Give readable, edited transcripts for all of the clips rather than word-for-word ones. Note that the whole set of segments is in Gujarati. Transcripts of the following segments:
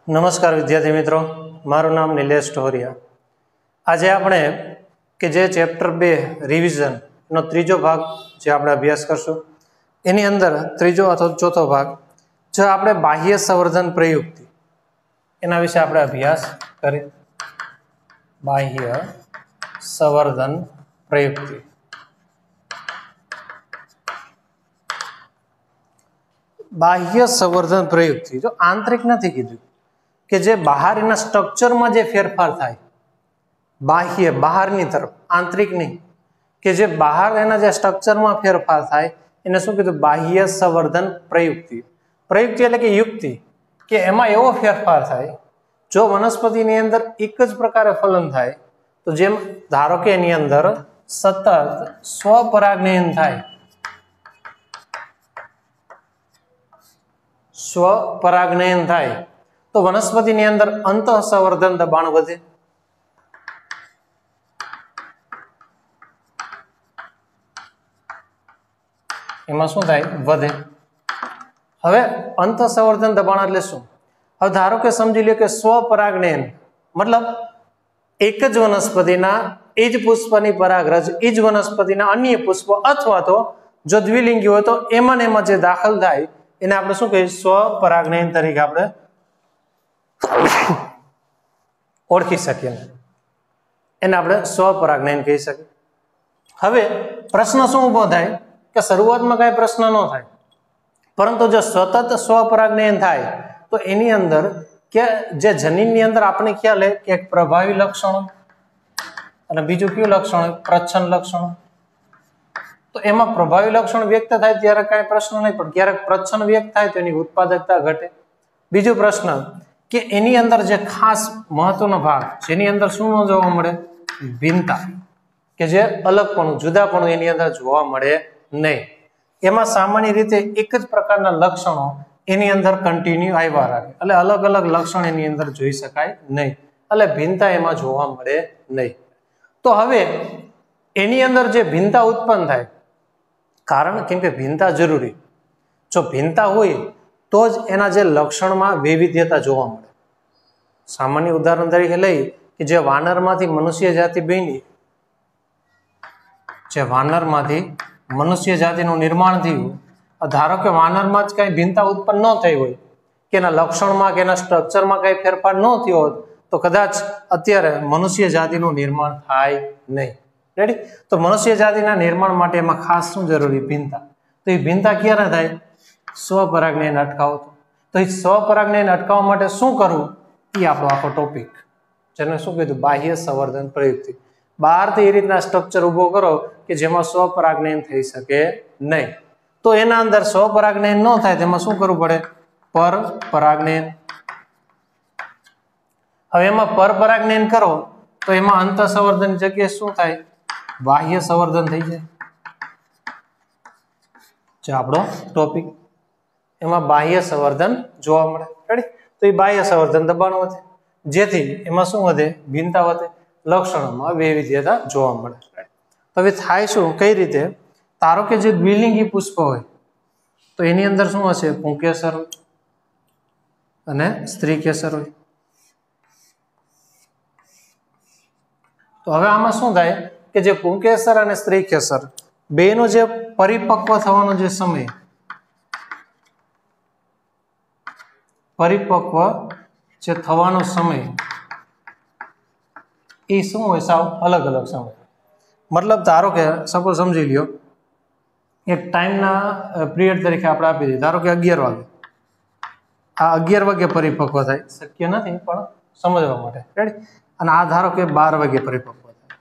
नमस्कार विद्यार्थी मित्रों, मारू नाम निलेश टोहरिया। आज आपणे के जे चेप्टर 2 रिविजन नो त्रीजो भाग जे आपणे अभ्यास करशुं एनी अंदर त्रीजो अथवा चौथो भाग जो आपणे बाह्य संवर्धन प्रयुक्ति एना विषे आपणे अभ्यास करीए। बाह्य संवर्धन प्रयुक्ति बाह्य संवर्धन प्रयुक्ति जो आंतरिक नहीं कीधुं के जे बहार स्ट्रक्चर में जे फेरफार थाय, बाह्य बहारनी तरफ, आंतरिक नहीं के जे बहार एना जे स्ट्रक्चर में फेरफार थाय एने शुं कीधुं बाह्य संवर्धन प्रयुक्ति। प्रयुक्ति एटले के युक्ति के एमां एवो फेरफार थाय जो वनस्पतिनी अंदर एक ज प्रकारे फलन थाय तो जेम धारो के एनी अंदर सतत स्वपरागनयन थाय, स्वपरागनयन थाय तो वनस्पति अंदर अंतःसंवर्धन दबाण वधे। एमां शुं थाय वधे। हवे अंतःसंवर्धन दबाण एटले शुं? हवे धारो के समजी लो के स्वपरागनयन मतलब एक ज वनस्पतिना एज पुष्पनी परागरज एज वनस्पतिना अन्य पुष्प अथवा तो जो द्विलिंगी होय तो एमां ने एमां जे दाखल थाय एने आपणे शुं कहीए? स्वपरागनयन तरीके आपणे ओळखी सकीए। एने आपणे स्वपरागनयन कही सकीए। हवे प्रश्न शुं ऊभो थाय के शरूआत में काई प्रश्न न थाय परंतु जो सतत स्वपरागनयन थाय तो एनी अंदर के जे जनीननी अंदर आपणे ख्याल है कि एक प्रभावी लक्षण अने बीजुं कयुं लक्षण? प्रच्छन्न लक्षण। तो एमां प्रभावी लक्षण व्यक्त थाय त्यारे काई प्रश्न नहीं, पण क्यारेक प्रच्छन्न व्यक्त थाय तो एनी उत्पादकता घटे। बीजो प्रश्न के एनी अंदर जे खास महत्वनो भाग जेनी अंदर शुं न जोवा मळे? भिन्नता के जे अलगपणुं जुदापणुं एनी अंदर जोवा मळे नहीं। एमां सामान्य रीते एक ज प्रकारना लक्षणो एनी अंदर कंटिन्यू आव्या राखे એટલે अलग अलग लक्षण एनी अंदर જોઈ શકાય नहीं, એટલે भिन्नता एमां જોવા મળે नहीं। तो हवे एनी अंदर जे भिन्नता उत्पन्न थाय कारण केम के भिन्नता जरूरी, जो भिन्नता होय तो ज एना जे लक्षण में वैविध्यता जोवा मळे। सामान्य उदाहरण तरीके लई कि जे वानर मांथी मनुष्य जाति बनी, जे वानर मांथी मनुष्य जातिनुं निर्माण थयुं, धारो के वानर में ज काई भिन्नता उत्पन्न न थई होय के एना लक्षण में के एना स्ट्रक्चर में काई फेरफार न थयो होत तो कदाच अत्यारे मनुष्य जातिनुं निर्माण थाय नहीं। रेडी? तो मनुष्य जातिना निर्माण माटे एमां खास शुं जरूरी? भिन्नता। तो ए भिन्नता क्यारे थाय? स्वपरागनयन अटकावो तो स्वपरागनयन अटकाववा माटे शुं करवुं ए आपणो आखो टॉपिक जेने शुं कीधुं? बाह्य संवर्धन प्रयुक्ति। बहारथी ए रीतना स्ट्रक्चर उभो करो के जेमां स्वपरागनयन थई शके नहीं। तो एना अंदर स्वपरागनयन न थाय तेमां शुं करवुं पड़े? परपरागनयन। हवे एमां परपरागनयन करो तो एमां अंतःसंवर्धन जग्याए शुं थाय? बाह्य संवर्धन थई जाय। जे आपणो टॉपिक एमां बाह्य संवर्धन जोवा मळे। रेडी? तो ए बाह्य संवर्धन दबाण वधे जेथी एमां शुं वधे? भिन्नता वधे, लक्षणोमां वैविध्यता जोवा मळे। तो हवे थाय शुं? कई रीते? धारो के जे द्विलिंगी पुष्प होय तो एनी अंदर शुं हशे? पुंकेसर अने स्त्रीकेसर होय। तो हवे आमां शुं थाय के जे पुंकेसर अने स्त्रीकेसर बेनो जे परिपक्व थवानो जे समय, परिपक्व जे थवानो समय ए शुं होय? साव अलग अलग समय। मतलब धारो के सपोज समझी लियो एक टाइम ना पीरियड तरीके आपणे आपी दीए, धारो के 11 वागे आ 11 वागे परिपक्व थाय, शक्य नथी पण समजवा माटे। रेडी? अने आ धारो के 12 वागे परिपक्व थाय,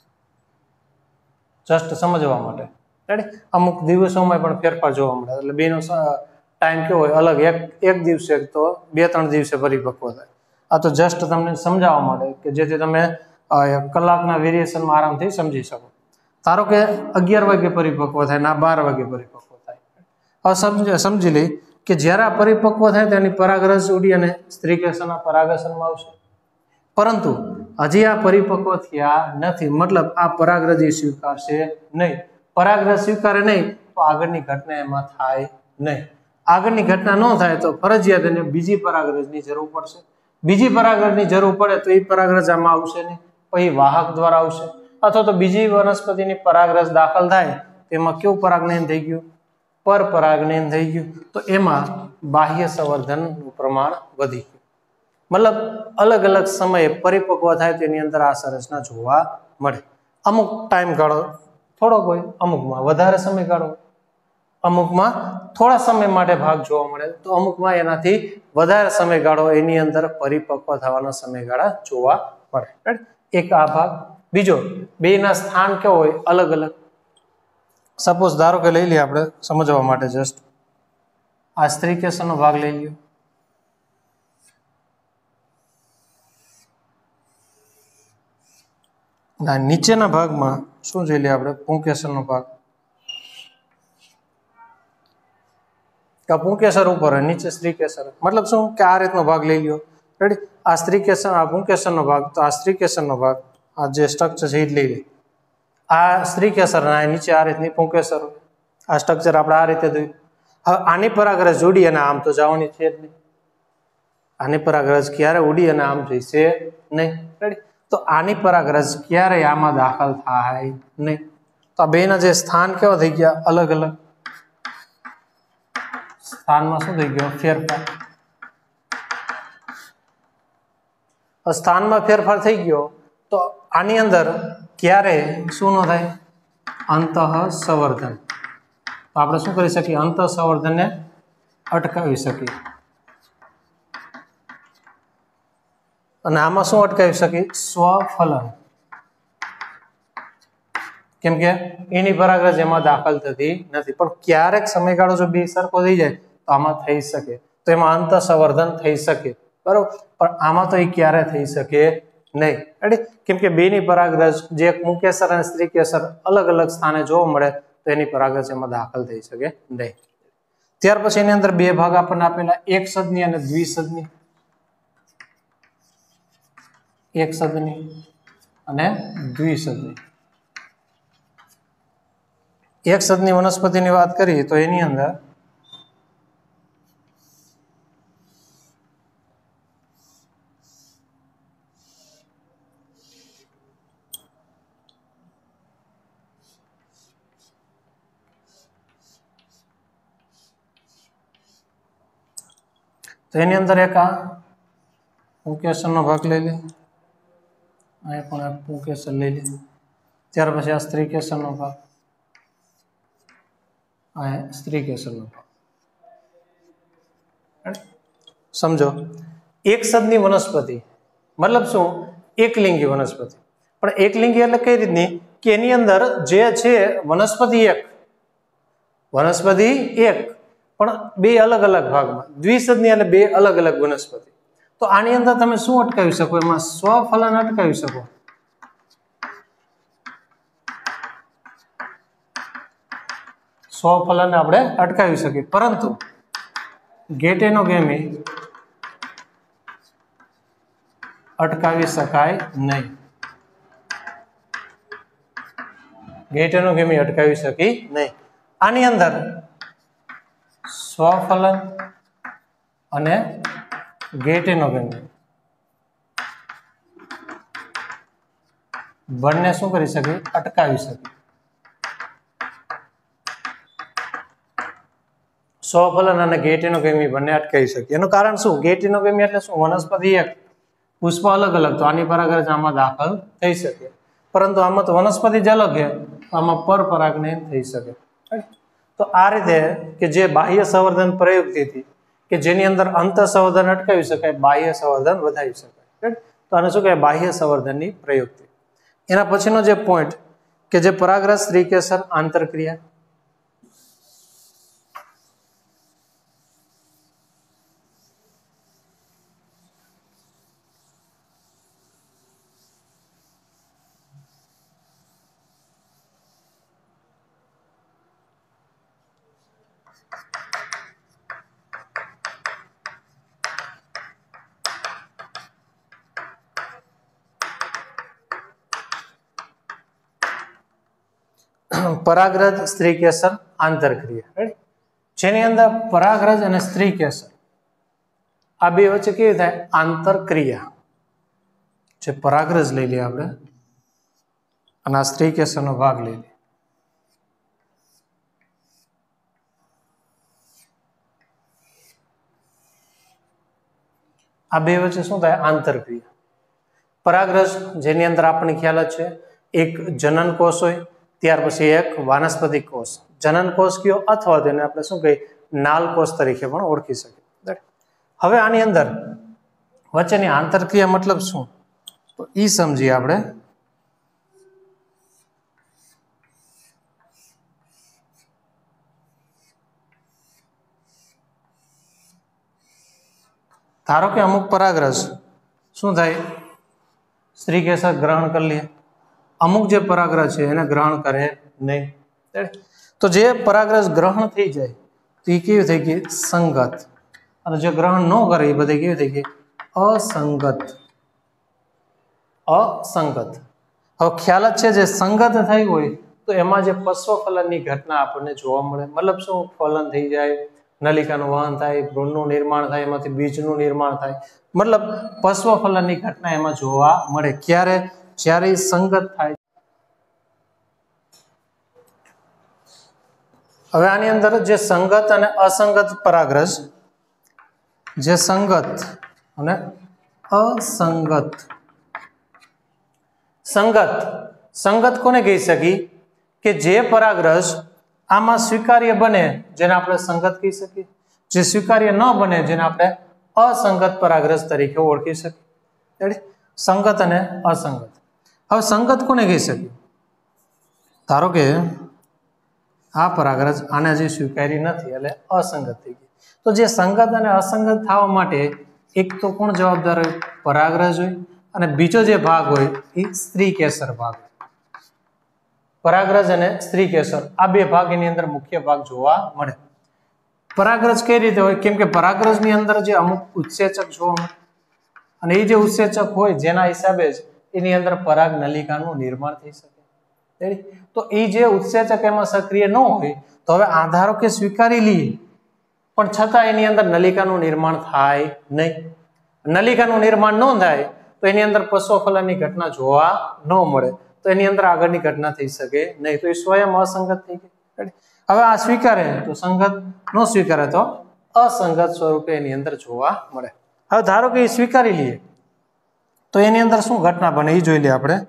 जस्ट समझवा माटे। रेडी? अमुक दिवसोमां पण फेरफार जोवा मळे એટલે બેનો टाइम केवो होय? अलग एक दिवसे तो 2-3 दिवसे परिपक्व थाय। आ तो जस्ट तमने समजाववा माटे के जेथी तमे कलाकना वेरिएशन में आरामथी समझी सको। धारो के 11 वागे परिपक्व थाय ना 12 वागे परिपक्व थाय। हवे समझी लई के ज्यारे आ परिपक्व थाय तेनी परागरज उडी अने स्त्रीकेसरना परागशनमा आवशे, परंतु हजी आ परिपक्व थया नथी, मतलब आ परागरज स्वीकारशे नहीं। परागरज स्वीकारे नहीं तो आगळनी घटना एमां थाय नहीं। आगळनी घटना न थाय तो फरजियात एने बीजी परागरजनी जरूर पड़शे। બીજી પરાગરજની જરૂર પડે તો એ પરાગરજ આમાં આવશે નહીં, પછી વાહક દ્વારા આવશે, અથવા તો બીજી વનસ્પતિની પરાગરજ દાખલ થાય તેમાં કેવું પરાગનયન થઈ ગયું? પર પરાગનયન થઈ ગયું. તો એમાં બાહ્ય સંવર્ધનનું પ્રમાણ વધી ગયું. મતલબ અલગ અલગ સમયે પરિપક્વ થાય તેની અંદર આ સંરચના જોવા મળે. અમુક ટાઈમ ગાળો થોડોક હોય, અમુકમાં વધારે સમયગાળો, અમુકમાં થોડા સમય માટે ભાગ જોવા મળે, તો અમુકમાં એનાથી વધારે સમયગાળો એની અંદર પરિપક્વ થવાના સમયગાળા જોવા મળે. એક આ ભાગ. બીજો, બેના સ્થાન કેવો હોય? અલગ અલગ. સપોઝ ધારો કે લઈ લઈએ આપણે સમજવા માટે જસ્ટ આ સ્ત્રીકેસરનો ભાગ લઈ લ્યો. નીચેના ભાગમાં શું જોઈ લઈએ આપણે? પુંકેસરનો ભાગ. પુંકેસર ઉપર હોય, નીચે સ્ત્રીકેસર. મતલબ શું કે આ રીતનો ભાગ લઈ લ્યો. રેડી? આ સ્ત્રીકેસર, આ પુંકેસરનો ભાગ, તો આ સ્ત્રીકેસરનો ભાગ, આ જે સ્ટ્રક્ચર છે એ જ લઈ લે. આ સ્ત્રીકેસર નીચે આ રીતની પુંકેસર. આ સ્ટ્રક્ચર આપણે આ રીતે જોયું. હવે આની પરાગરજ ઉડી અને આમ તો જવાની છે જ નહીં. આની પરાગરજ ક્યારે ઉડી અને આમ જઈશે નહીં. રેડી? તો આની પરાગરજ ક્યારેય આમાં દાખલ થાય નહીં. તો આ બેના જે સ્થાન કેવા થઈ ગયા? અલગ અલગ. સ્થાનમાં શું થઈ ગયો? ફેરફાર. સ્થાનમાં ફેરફાર થઈ ગયો તો આની અંદર ક્યારે શું ન થાય? અંતઃ સંવર્ધન. તો આપણે શું કરી શકીએ? અંતઃ સંવર્ધનને અટકાવી શકીએ. અને આમાં શું અટકાવી શકીએ? સ્વફલન. કેમ કે એની પરાગરજ એમાં દાખલ થતી નથી. પણ ક્યારેક સમયગાળો જો બે સરખો થઈ જાય તો આમાં થઈ શકે, તો એમાં અંતઃ સંવર્ધન થઈ શકે. બરોબર? પણ આમાં તો એ ક્યારે થઈ શકે નહીં. કેમ કે બેની પરાગરજ જે પુંકેસર અને સ્ત્રીકેસર અલગ અલગ સ્થાને જોવા મળે તો એની પરાગરજ એમાં દાખલ થઈ શકે નહીં. ત્યાર પછી એની અંદર બે ભાગ આપણને આપેલા, એક સદની અને દ્વિસદની. એક સદની અને દ્વિસદની. એક સદની વનસ્પતિની વાત કરીએ તો એની અંદર એક આ પુંકેસરનો ભાગ લઈ લે, અહીં પણ આ પુંકેસર લઈ લે. ત્યાર પછી આ સ્ત્રીકેસરનો ભાગ, આ સ્ત્રીકેસરનો ભાગ. સમજો, એક સદની વનસ્પતિ મતલબ શું? એકલિંગી વનસ્પતિ. પણ એકલિંગી એટલે કઈ રીતની? કે એની અંદર જે છે વનસ્પતિ એક પણ બે અલગ અલગ ભાગમાં. દ્વિસદની એટલે બે અલગ અલગ વનસ્પતિ. તો આની અંદર તમે શું અટકાવી શકો? એમાં સ્વફલન અટકાવી શકો. સ્વફલન આપણે અટકાવી શકીએ, પરંતુ ગેટેનોગેમી અટકાવી શકાય નહીં. ગેટેનોગેમી અટકાવી શકી નહીં. આની અંદર સ્વફલન અને ગેટેનોગેમી બંને શું કરી શકે? અટકાવી શકે. સ્વફલન અને ગેટેનોગેમી બંને અટકાવી શકે. એનું કારણ શું? ગેટેનોગેમી એટલે શું? વનસ્પતિ એક, પુષ્પ અલગ અલગ, તો આની પરાગરજ આમાં દાખલ થઈ શકે. પરંતુ આમાં તો વનસ્પતિ જ અલગ છે, આમાં પરપરાગનયન થઈ શકે. તો આ રીતે કે જે બાહ્ય સંવર્ધન પ્રયુક્તિ હતી કે જેની અંદર અંતઃ સંવર્ધન અટકાવી શકાય, બાહ્ય સંવર્ધન વધાવી શકાય. તો આને શું કહેવાય? બાહ્ય સંવર્ધનની પ્રયુક્તિ. એના પછીનો જે પોઈન્ટ કે જે પરાગરજ સ્ત્રીકેસર આંતરક્રિયા. પરાગરજ સ્ત્રીકેસર આંતરક્રિયા, જેની અંદર પરાગરજ અને સ્ત્રીકેસર આ બે વચ્ચે કેવી થાય? આંતરક્રિયા. જે પરાગરજ લઈ લઈએ આપણે અને આ સ્ત્રી કેસરનો ભાગ લઈ લઈએ. આ બે વચ્ચે શું થાય? આંતરક્રિયા. પરાગરજ જેની અંદર આપણને ખ્યાલ જ છે, એક જનન કોષ હોય, ત્યાર પછી એક વાનસ્પતિક કોષ. જનન કોષ કયો અથવા તેને આપણે શું કહીએ? નાલ કોષ તરીકે પણ ઓળખી શકીએ. હવે આની અંદર વચ્ચેની આંતરક્રિયા મતલબ શું? તો ઈ સમજીએ આપણે. ધારો કે અમુક પરાગરજ શું થાય? સ્ત્રી કેસર ગ્રહણ કરી લે. અમુક જે પરાગરજ છે એને ગ્રહણ કરે નહીં. તો જે પરાગરજ ગ્રહણ થઈ જાય તો એ કેવી થઈ ગઈ? સંગત. અને જે ગ્રહણ ન કરે એ બધી કેવી થઈ ગઈ? અસંગત. અસંગત. હવે ખ્યાલ જ છે, જે સંગત થઈ હોય તો એમાં જે પશ્વફલનની ઘટના આપણને જોવા મળે. મતલબ શું? ફલન થઈ જાય, નલિકાનું વહન થાય, ભ્રૂણનું નિર્માણ થાય, એમાંથી બીજનું નિર્માણ થાય. મતલબ પશ્વફલનની ઘટના એમાં જોવા મળે. ક્યારે? જ્યારે સંગત થાય. હવે આની અંદર જે સંગત અને અસંગત પરાગરજ, જે સંગત અને અસંગત. સંગત કોને કહી શકી? કે જે પરાગરજ આમાં સ્વીકાર્ય બને જેને આપણે સંગત કહી શકીએ, જે સ્વીકાર્ય ન બને જેને આપણે અસંગત પરાગરજ તરીકે ઓળખી શકીએ. સંગત અને અસંગત. હવે સંગત કોને કહી શકીએ? ધારો કે આ પરાગરજ આને હજી સ્વીકારી નથી એટલે અસંગત થઈ ગઈ. તો જે સંગત અને અસંગત થવા માટે એક તો કોણ જવાબદાર હોય? પરાગરજ હોય. અને બીજો જે ભાગ હોય એ સ્ત્રી કેસર ભાગ. પરાગરજ અને સ્ત્રી કેસર આ બે ભાગ એની અંદર મુખ્ય ભાગ જોવા મળે. પરાગરજ કઈ રીતે હોય? કેમ કે પરાગરજની અંદર જે અમુક ઉત્સેચક જોવા મળે અને એ જે ઉત્સેચક હોય જેના હિસાબે જ એની અંદર પરાગ નલિકાનું નિર્માણ થઈ શકે. તો એ જે ઉત્સેચક એમાં સક્રિય ન હોય તો હવે આધારો કે સ્વીકારી લઈએ પણ છતાં એની અંદર નલિકાનું નિર્માણ થાય નહીં. નલિકાનું નિર્માણ ન થાય તો એની અંદર પશ્વફલનની ઘટના જોવા ન મળે. તો એની અંદર આગળની ઘટના થઈ શકે નહીં. તો એ સ્વયં અસંગત થઈ ગઈ. હવે આ સ્વીકારે તો સંગત, ન સ્વીકારે તો અસંગત સ્વરૂપે એની અંદર જોવા મળે. હવે ધારો કે એ સ્વીકારી લઈએ તો એની અંદર શું ઘટના બને એ જોઈ લઈએ આપણે.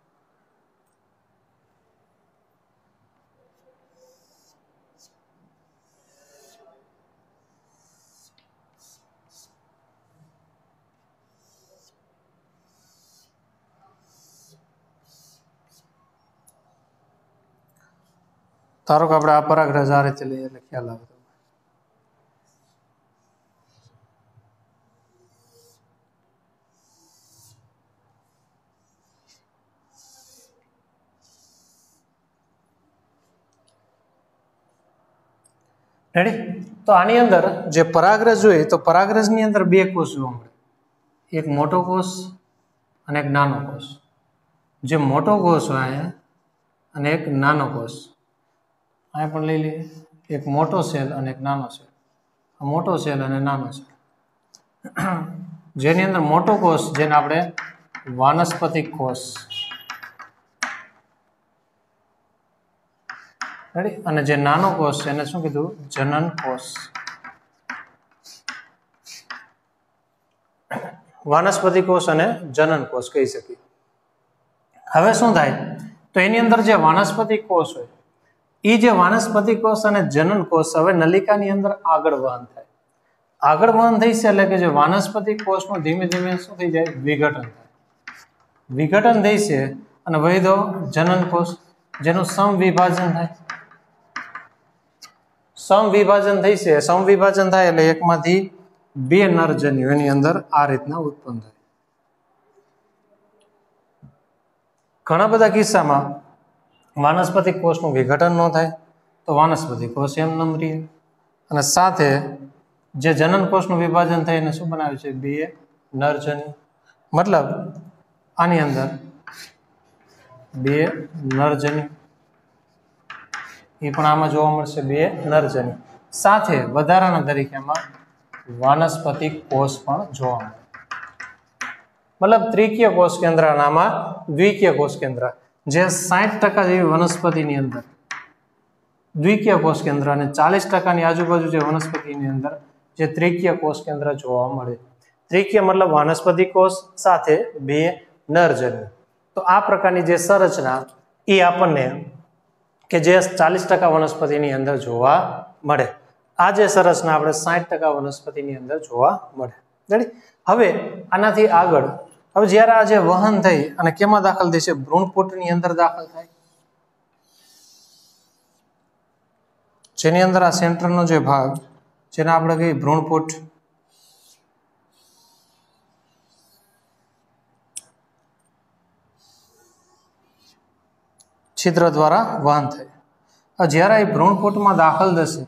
ધારો કે આપણે આ પરાગરજ આ રીતે લઈએ એટલે ખ્યાલ આવે. રેડી? તો આની અંદર જે પરાગરજ હોય તો પરાગરજની અંદર બે કોષ જોવા મળે. એક મોટો કોષ અને એક નાનો કોષ. જે મોટો કોષ હોય અને એક નાનો કોષ અહીં પણ લઈ લઈએ. એક મોટો સેલ અને એક નાનો સેલ. મોટો સેલ અને નાનો સેલ. જેની અંદર મોટો કોષ જેને આપણે વાનસ્પતિક કોષ અને જે નાનો કોષ છે એને શું કીધું? જનન કોષ. વાનસ્પતિક કોષ અને જનન કોષ કહી શકીએ. હવે શું થાય? તો એની અંદર જે વાનસ્પતિક કોષ હોય એ જે વાનસ્પતિક કોષ અને જનન કોષ હવે નલિકાની અંદર આગળ વહન થાય. આગળ વહન થઈ છે એટલે કે જે વાનસ્પતિક કોષનું ધીમે ધીમે શું થઈ જાય? વિઘટન થાય. વિઘટન થઈ છે અને વૈધો જનન કોષ જેનું સમવિભાજન થાય. સમવિભાજન થઈ છે. સમવિભાજન થાય એટલે એકમાંથી બે નરજન્યુ એની અંદર આ રીતના ઉત્પન્ન થાય. ઘણા બધા કિસ્સામાં વાનસ્પતિક કોષનું વિઘટન ન થાય તો વાનસ્પતિક કોષ એમ રહે અને સાથે જે જનન કોષનું વિભાજન થાય એને શું બનાવે છે? બે નરજન્યુ. મતલબ આની અંદર બે નરજન્યુ એ પણ આમાં જોવા મળશે. બે નરજન્યુ સાથે વધારાના તરીકેમાં वानस्पतिक कोष पण जोवा मळे। मतलब त्रिकीय कोष केंद्र नामा द्विकीय कोष केंद्र जे 60% जेवी वनस्पतिनी अंदर द्विकीय कोष केंद्र અને 40% आजूबाजू जे वनस्पतिनी अंदर जे त्रिकीय कोष केंद्र जोवा मळे। त्रिकीय मतलब वानस्पतिक कोष साथे बे नरजन्य। तो आ प्रकारनी जे संरचना ई आपने के जे 40% वनस्पतिनी अंदर जोवा मळे। आ जे संरचना આપણે 60% वनस्पतिनी अंदर जोवा मळे। રેડી। હવે આનાથી આગળ હવે જ્યારે આ જે વહન થઈ અને કેમાં દાખલ થશે ભ્રૂણપોટની અંદર દાખલ થાય જેની અંદર આ સેન્ટરનો જે ભાગ જેને આપણે કહીએ ભ્રૂણપોટ छिद्र द्वारा वहन थाय। જ્યારે એ ભ્રૂણપોટમાં દાખલ થશે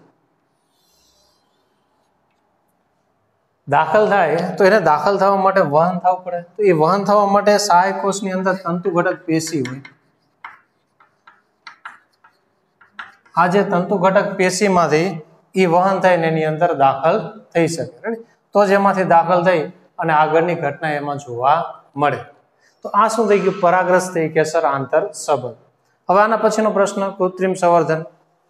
दाखल थाय तो એને દાખલ થવા માટે વહન થવું પડે। તો એ વહન થવા માટે સહાયક કોષની અંદર તંતુ ઘટક પેશી હોય। આ જે તંતુ ઘટક પેશીમાંથી એ વહન થઈને એની અંદર દાખલ થઈ શકે। તો જ એમાંથી દાખલ થઈ અને આગળની ઘટના એમાં જોવા મળે। તો આ શું થઈ ગયું પરાગરજ થઈ કેસર આંતર સંબંધ। હવે આના પછીનો પ્રશ્ન કૃત્રિમ સંવર્ધન।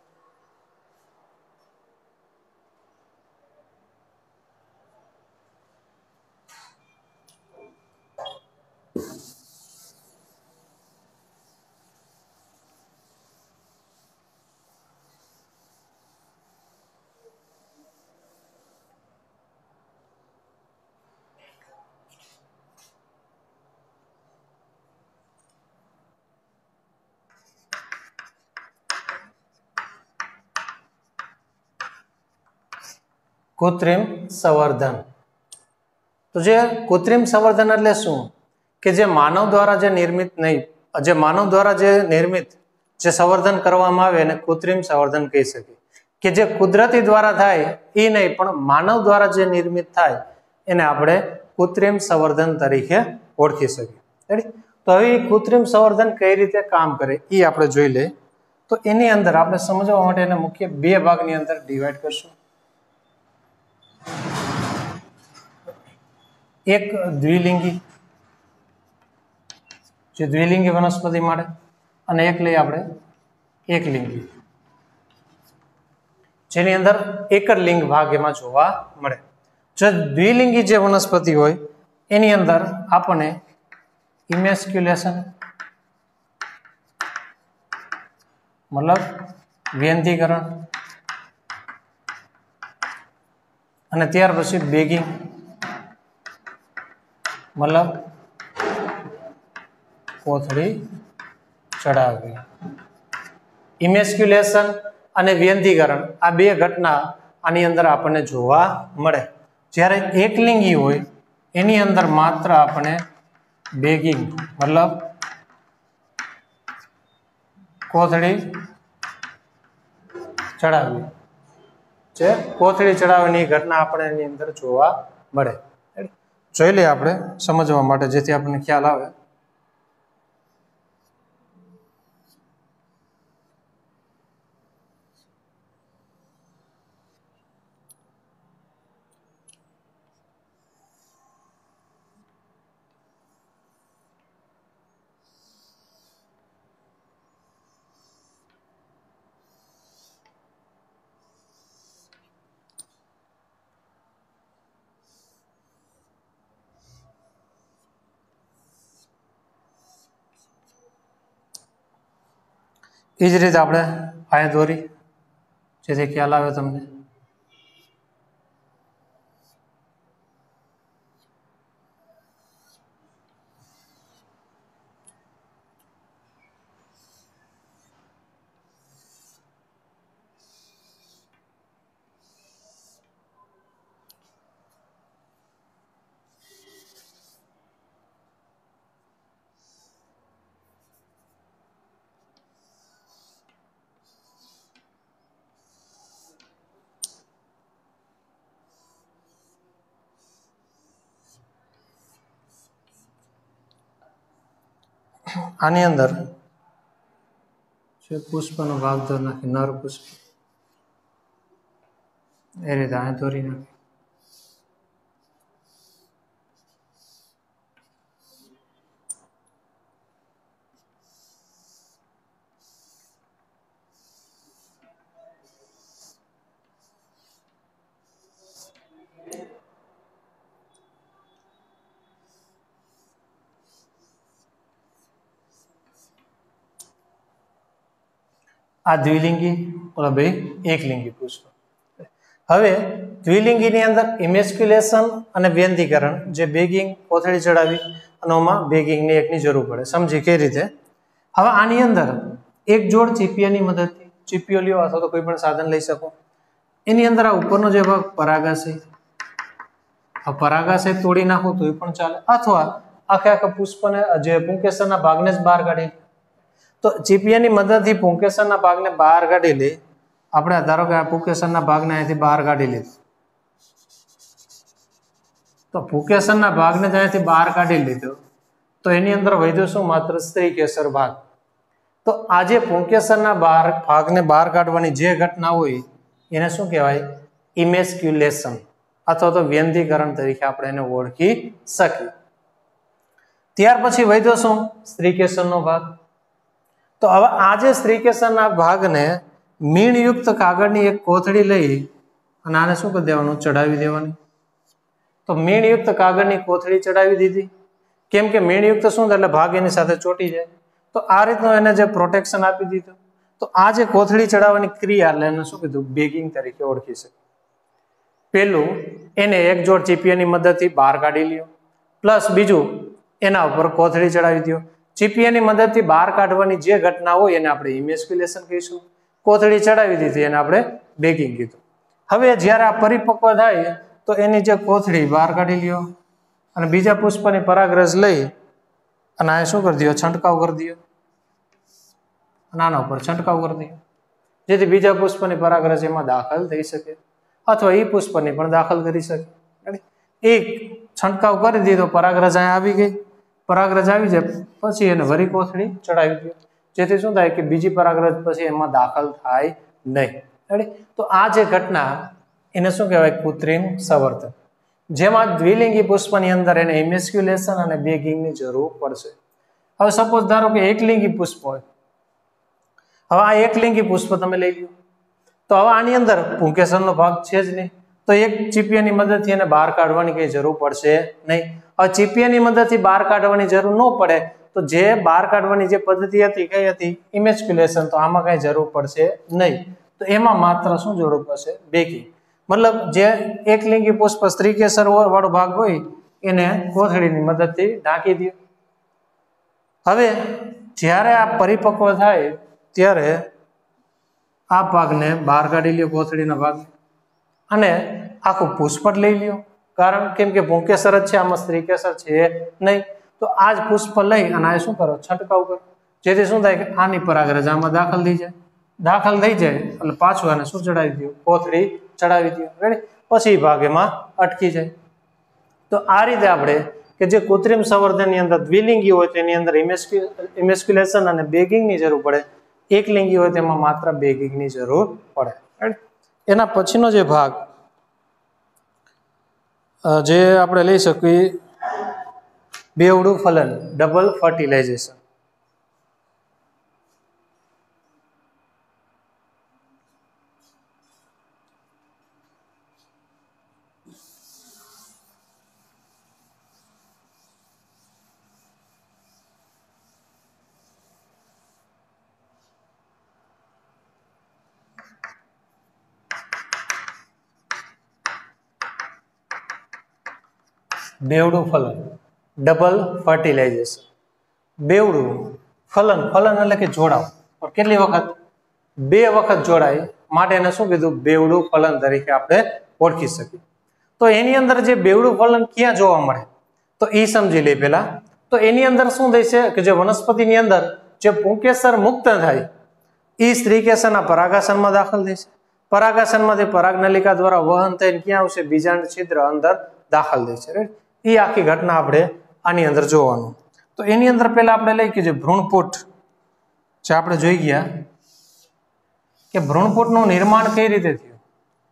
કૃત્રિમ સંવર્ધન। તો જે કૃત્રિમ સંવર્ધન એટલે શું કે જે માનવ દ્વારા જે નિર્મિત નહીં જે માનવ દ્વારા જે નિર્મિત જે સંવર્ધન કરવામાં આવે એને કૃત્રિમ સંવર્ધન કહી શકીએ। કે જે કુદરતી દ્વારા થાય એ નહીં પણ માનવ દ્વારા જે નિર્મિત થાય એને આપણે કૃત્રિમ સંવર્ધન તરીકે ઓળખી શકીએ। તો હવે કૃત્રિમ સંવર્ધન કઈ રીતે કામ કરે એ આપણે જોઈ લઈએ। તો એની અંદર આપણે સમજવા માટે એને મુખ્ય બે ભાગની અંદર ડિવાઈડ કરશું। एक द्विलिंगी जो द्विलिंगी वनस्पति माटे અને એક લઈ આપણે એકલિંગી જેની અંદર એક જ લિંગ ભાગ એમાં જોવા મળે। જો દ્વિલિંગી જે વનસ્પતિ હોય એની અંદર આપણને ઇમેસ્ક્યુલેશન मतलब વ્યંધીકરણ અને ત્યાર પછી બેગિંગ मतलब कोथड़ी चढ़ावी। इमेस्क्युलेशन અને વ્યંધીકરણ આ બે ઘટના આની અંદર આપણને જોવા મળે। જ્યારે એકલિંગી હોય એની અંદર માત્ર આપણે બેગિંગ मतलब કોથળી ચડાવવી જે કોથળી ચડાવવાની ઘટના આપણે એની અંદર જોવા મળે। જોઈ લઈએ આપણે સમજવા માટે જેથી આપણને ખ્યાલ આવે। એ જ રીતે આપણે આયા દોરી જેથી ખ્યાલ આવે તમને। આની અંદર જે પુષ્પનો ભાગ તો નાખી નર પુષ્પ એ રીતે આ દોરી નાખી આ દ્વિલિંગી, ઓલા બે એકલિંગી પુષ્પ. હવે દ્વિલિંગીની અંદર ઇમેસ્ક્યુલેશન અને વ્યંધીકરણ, જે બેગિંગ કોથળી ચડાવી અને આમાં બેગિંગની એકની જરૂર પડે. સમજી કઈ રીતે? હવે આની અંદર એક જોડ ચીપિયાની મદદથી, ચીપિયો લ્યો અથવા તો કોઈ પણ સાધન લઈ શકો. એની અંદર આ ઉપરનો જે ભાગ પરાગાશય, આ પરાગાશય તોડી નાખો તો એ પણ ચાલે, અથવા આખે આખા પુષ્પને જે પુંકેસરના ભાગને જ બહાર કાઢી. તો ચીપિયાની મદદથી પુંકેસરના ભાગને બહાર કાઢી લે. આપણે ધારો કે આ પુંકેસરના ભાગને અહીંથી બહાર કાઢી લીધો, તો પુંકેસરના ભાગને અહીંથી બહાર કાઢી લીધો તો એની અંદર વધ્યો શું? માત્ર સ્ત્રી કેસર ભાગ. તો આ જે પુંકેસરના ભાગને બહાર કાઢવાની જે ઘટના હોય એને શું કહેવાય? ઇમેસ્ક્યુલેશન અથવા તો વ્યંધીકરણ તરીકે આપણે એને ઓળખી શકીએ. ત્યાર પછી વધ્યો શું? સ્ત્રીકેસરનો ભાગ. તો હવે આ જે સ્ત્રીકેસરના ભાગને મીણયુક્ત કાગળની એક કોથળી લઈ અને આને શું કરી દેવાનું? ચડાવી દેવાની. તો મીણયુક્ત કાગળની કોથળી ચડાવી દીધી. કેમ કે મીણયુક્ત શું એટલે ભાગ એની સાથે ચોટી જાય. તો આ રીતનું એને જે પ્રોટેક્શન આપી દીધું. તો આ જે કોથળી ચડાવવાની ક્રિયા એટલે એને શું કીધું? બેગિંગ તરીકે ઓળખી શકે. પેલું એને એક જોડ ચીપિયાની મદદથી બહાર કાઢી લ્યો, પ્લસ બીજું એના ઉપર કોથળી ચડાવી દો. ચીપિયાની મદદથી બહાર કાઢવાની જે ઘટના હોય એને આપણે ઇમેસ્ક્યુલેશન કહીશું. કોથળી ચડાવી દીધી એને આપણે બેગિંગ કીધું. હવે જ્યારે આ પરિપક્વ થાય તો એની જે કોથળી બહાર કાઢી લ્યો અને બીજા પુષ્પની પરાગરજ લઈ અને આ શું કરી દો? છંટકાવ કરી દો. આના ઉપર છંટકાવ કરી દો, જેથી બીજા પુષ્પની પરાગરજ એમાં દાખલ થઈ શકે અથવા એ પુષ્પની પણ દાખલ કરી શકે. એક છંટકાવ કરી દીધો, પરાગરજ અહીંયા આવી ગઈ. પરાગરજ આવી જાય પછી એને વરી કોથળી ચડાવી દો, જેથી શું થાય કે બીજી પરાગરજ પછી એમાં દાખલ થાય નહીં. તો આ જે ઘટના એને શું કહેવાય? કૃત્રિમ સંવર્ધન. જેમાં દ્વિલિંગી પુષ્પની અંદર એને ઇમેસ્ક્યુલેશન અને બેગિંગની જરૂર પડશે. હવે સપોઝ ધારો કે એકલિંગી પુષ્પ હોય. હવે આ એકલિંગી પુષ્પ તમે લઈ લો, તો હવે આની અંદર પુંકેસરનો ભાગ છે જ નહીં, તો એક ચીપિયાની મદદથી એને બહાર કાઢવાની કઈ જરૂર પડશે નહીં. હવે ચીપિયાની મદદથી બહાર કાઢવાની જરૂર ન પડે તો જે બહાર કાઢવાની જે પદ્ધતિ હતી કઈ હતી? ઇમેસ્ક્યુલેશન. તો આમાં કઈ જરૂર પડશે નહીં. તો એમાં માત્ર શું જરૂર પડશે? બેગિંગ. મતલબ જે એકલિંગી પુષ્પ સ્ત્રીકેસર વાળો ભાગ હોય એને કોથળીની મદદથી ઢાંકી દો. હવે જ્યારે આ પરિપક્વ થાય ત્યારે આ ભાગને બહાર કાઢી લ્યો, કોથળીના ભાગ, અને આખું પુષ્પ જ લઈ લ્યો. કારણ કેમ કે પુંકેસર જ છે, આમાં સ્ત્રીકેસર છે નહીં. તો આ જ પુષ્પ લઈ અને આ શું કરો? છંટકાવ કરો, જેથી શું થાય કે આની પરાગરજ આમાં દાખલ થઈ જાય. દાખલ થઈ જાય એટલે પાછું આને શું ચડાવી દો? કોથળી ચડાવી દો. રેડી? પછી ભાગ એમાં અટકી જાય. તો આ રીતે આપણે કે જે કૃત્રિમ સંવર્ધનની અંદર દ્વિલિંગી હોય તેની અંદર ઇમેસ્ક્યુલેશન અને બેગિંગની જરૂર પડે, એકલિંગી હોય તેમાં માત્ર બેગિંગની જરૂર પડે. એના પછીનો જે ભાગ જે આપણે લઈ શકીએ, બેવડું ફલન, ડબલ ફર્ટિલાઇઝેશન. બેવડું ફલન, ડબલ ફર્ટિલાઇઝેશન. બેવડું ફલન, ફલન એટલે કે જોડાવ. કેટલી વખત? 2 વખત જોડાય માટે એને શું કીધું? બેવડું ફલન તરીકે આપણે ઓળખી શકીએ. તો એની અંદર જે બેવડું ફલન ક્યાં જોવા મળે તો એ સમજી લે પેલા. તો એની અંદર શું થાય છે કે જે વનસ્પતિની અંદર જે પુંકેસર મુક્ત થાય એ સ્ત્રીકેસરના પરાગાશનમાં દાખલ થાય છે. પરાગાશનમાંથી પરાગનલિકા દ્વારા વહન થઈને ક્યાં આવશે? બીજાંડ છિદ્ર અંદર દાખલ થાય છે. રાઈટ? એ આખી ઘટના આપણે આની અંદર જોવાનું. તો એની અંદર પહેલા આપણે લઈ કે જે ભ્રૂણપુટ જે આપણે જોઈ ગયા કે ભ્રૂણપુટનું નિર્માણ કઈ રીતે થયું,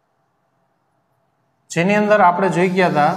જેની અંદર આપણે જોઈ ગયા હતા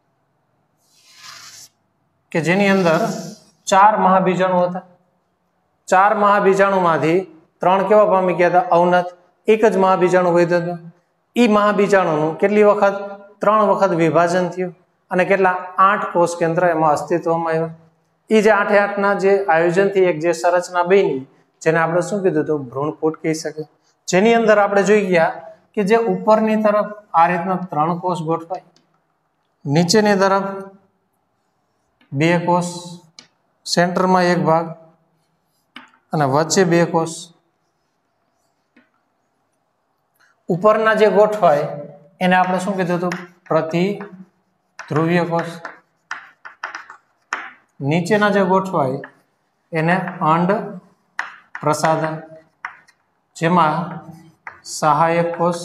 કે જેની અંદર 4 મહાબીજાણુ હતા. 4 મહાબીજાણુમાંથી 3 કેવા પામી ગયા હતા? અવનત. એક જ મહાબીજાણુ વધ્યું હતું. એ મહાબીજાણુનું કેટલી વખત? 3 વખત વિભાજન થયું અને કેટલા? 8 કોષ કેન્દ્ર એમાં અસ્તિત્વમાં આવ્યા. એ જે 8 ના જે આયોજનથી એક જે સંરચના બની જેને આપણે શું કીધું હતું, ભ્રૂણપૂટ કહી શકીએ, જેની અંદર આપણે જોઈ ગયા કે જે ઉપરની તરફ આ રીતના 3 કોષ ગોઠવાય, નીચેની તરફ 2 કોષ, સેન્ટરમાં 1 ભાગ અને વચ્ચે 2 કોષ. ઉપરના જે ગોઠવાય એને આપણે શું કીધું હતું, પ્રતિધ્રુવીય કોષ. નીચેના જે ગોઠવાય એને અંડ પ્રસાધન, જેમાં સહાયક કોષ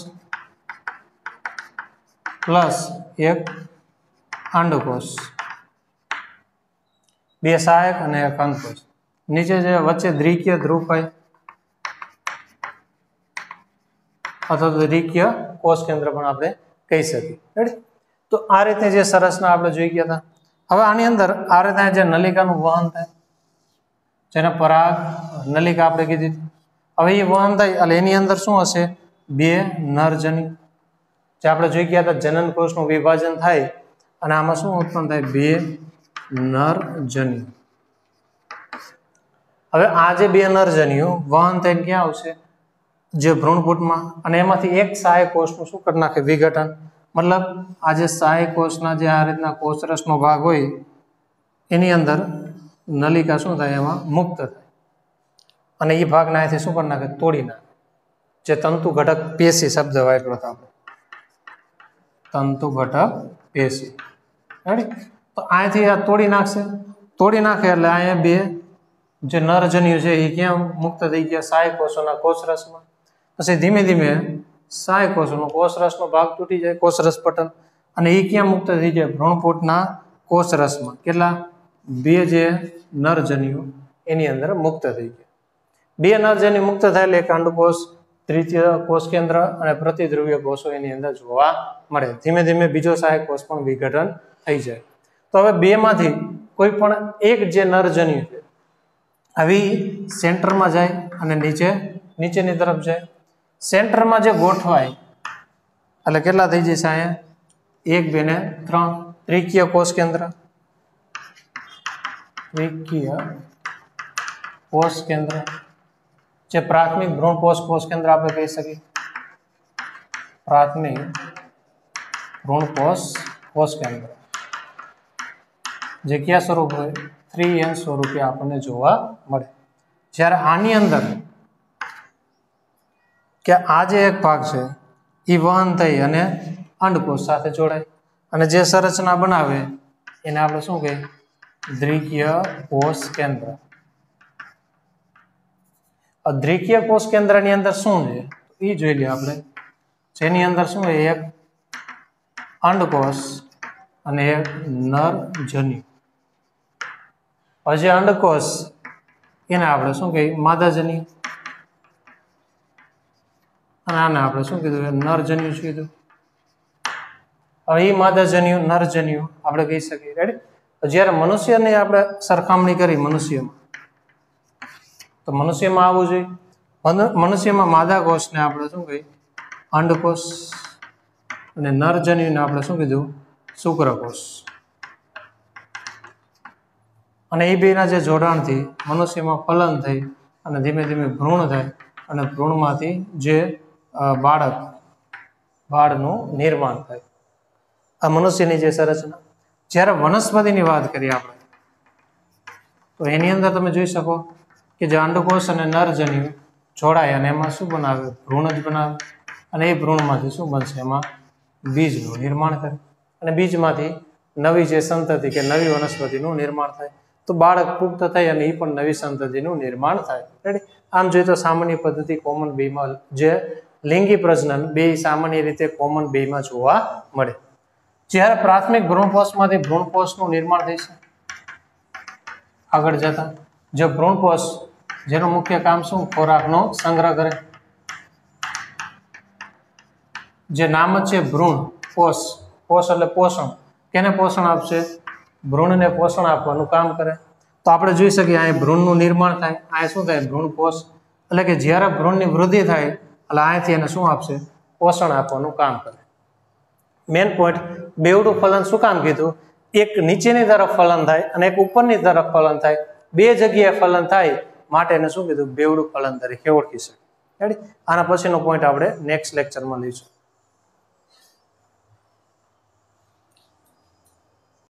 પ્લસ 1 અંડકોષ, 2 સહાયક અને 1 અંડકોષ. નીચે જે વચ્ચે દ્વિકીય ધ્રુવ હોય અથવા તો દ્વિકીય કોષ કેન્દ્ર પણ આપણે કહી શકીએ. રેડી? તો આ રીતે જે સંરચના આપણે જોઈ ગયા હતા. હવે આની અંદર આ રીતે જે નલિકાનું વહન થાય, જેને પરાગ નલિકા આપણે કીધી હતી. હવે એ વહન થાય એટલે એની અંદર શું હશે, 2 નરજની, જે આપણે જોઈ ગયા હતા જનન કોષનું વિભાજન થાય અને આમાં શું ઉત્પન્ન થાય, 2 નરજની. હવે આ જે 2 નરજનીઓ વહન થઈને ક્યાં આવશે, જે ભ્રૂણપૂટમાં, અને એમાંથી એક સહાયક કોષનું શું કરી નાખે, વિઘટન. મતલબ આ જે સહાયક કોષના જે આ રીતના કોષરસનો ભાગ હોય એની અંદર નલિકા શું થાય, એમાં મુક્ત થાય અને એ ભાગના અહીંથી શું કરી નાખે, તોડી નાખે. જે તંતુ ઘટક પેશી શબ્દ વાપર્યો હતો આપણે, તંતુ ઘટક પેશી. રેડી? તો અહીંથી આ તોડી નાખશે, તોડી નાખે એટલે અહીંયા 2 જે નરજન્યુ છે એ ક્યાં મુક્ત થઈ ગયા, સહાયક કોષોના કોષરસમાં. પછી ધીમે ધીમે સહાયક કોષોનો કોષરસનો ભાગ તૂટી જાય, કોષરસ પટલ, અને એ ક્યાં મુક્ત થઈ જાય, ભ્રૂણપૂટના કોષરસમાં. કેટલા, 2 જે નરજન્યુ એની અંદર મુક્ત થઈ ગયા. 2 નરજન્યુ મુક્ત થાય એટલે એક અંડકોષ, તૃતીય કોષ કેન્દ્ર અને પ્રતિધ્રુવીય કોષો એની અંદર જોવા મળે. ધીમે ધીમે બીજો સહાયક કોષ પણ વિઘટન થઈ જાય. તો હવે 2 માંથી કોઈ પણ એક જે નરજન્યુ છે આવી સેન્ટરમાં જાય અને નીચેની તરફ જાય. સેન્ટરમાં જે ગોઠવાય એટલે કેટલા થઈ જશે, અહીંયા 1, 2 ને 3 ત્રિકીય કોષ કેન્દ્ર, ત્રિકીય કોષ કેન્દ્ર, જે પ્રાથમિક ભ્રૂણ કોષ કેન્દ્ર આપણે કહી શકીએ. પ્રાથમિક ભ્રૂણ કોષ કેન્દ્ર, જે કયા સ્વરૂપ હોય, 3n સ્વરૂપે આપણને જોવા મળે. જ્યારે આની અંદર કે આ જે એક ભાગ છે એ વહન થઈ અને અંડકોષ સાથે જોડાય અને જે સંરચના બનાવે એને આપણે શું કહીએ, દ્વિકીય કોષ કેન્દ્ર. દ્વિકીય કોષ કેન્દ્રની અંદર શું છે એ જોઈ લઈએ આપણે. જેની અંદર શું છે, એક અંડકોષ અને એક નરજન્યુ. હજી અંડકોષ એને આપણે શું કહીએ, માદાજન્યુ, અને આને આપણે શું કીધું, નરજન્યુ કીધું. હવે એ માદાજન્યુ નરજન્યુ આપણે કહી શકીએ. રેડી? જ્યારે મનુષ્યની આપણે સરખામણી કરી મનુષ્યમાં, તો મનુષ્યમાં આવવું જોઈએ. મનુષ્યમાં માદા કોષને આપણે શું કહીએ, અંડકોષ, અને નરજન્યુને આપણે શું કીધું, શુક્રકોષ. અને એ બેના જે જોડાણથી મનુષ્યમાં ફલન થઈ અને ધીમે ધીમે ભ્રૂણ થાય અને ભ્રૂણમાંથી જે બાળનું નિર્માણ થાય. આ મનુષ્યની જે સંરચના. જ્યારે વનસ્પતિની વાત કરીએ આપણે, તો એની અંદર તમે જોઈ શકો કે જે અંડકોષ અને નરજન્યુ જોડાય અને એમાં શું બનાવે, ભ્રૂણ જ બનાવે. અને એ ભ્રૂણમાંથી શું બનશે, એમાં બીજનું નિર્માણ કરે અને બીજમાંથી નવી જે સંતતિ કે નવી વનસ્પતિનું નિર્માણ થાય. તો બાળક પુખ્ત થાય અને એ પણ નવી સંતતિનું નિર્માણ થાય. રેડી? આમ જોઈએ તો સામાન્ય પદ્ધતિ કોમન બેમાં, જે લિંગી પ્રજનન બે સામાન્ય રીતે કોમન બેમાં જોવા મળે. જ્યારે પ્રાથમિક ભ્રૂણકોષમાંથી ભ્રૂણકોષનું નિર્માણ થઈ છે, આગળ જતા જે ભ્રૂણકોષ જેનું મુખ્ય કામ શું, ખોરાકનો સંગ્રહ કરે. જે નામ જ છે ભ્રૂણ કોષ, કોષ એટલે પોષણ. કેને પોષણ આપશે, ભ્રૂણને પોષણ આપવાનું કામ કરે. તો આપણે જોઈ શકીએ અહીં ભ્રૂણનું નિર્માણ થાય, અહીં શું થાય, ભ્રૂણ કોષ. એટલે કે જ્યારે ભ્રૂણની વૃદ્ધિ થાય એટલે અહીંથી એને શું આપશે, પોષણ આપવાનું કામ કરે. મેન પોઈન્ટ, બેવડું ફલન શું કામ કીધું, એક નીચેની તરફ ફલન થાય અને એક ઉપરની તરફ ફલન થાય. 2 જગ્યાએ ફલન થાય માટે એને શું કીધું? બેવડું ફલન તરીકે ઓળખી શકે. રેડી? આના પછીનો પોઈન્ટ આપણે નેક્સ્ટ લેક્ચરમાં લઈશું.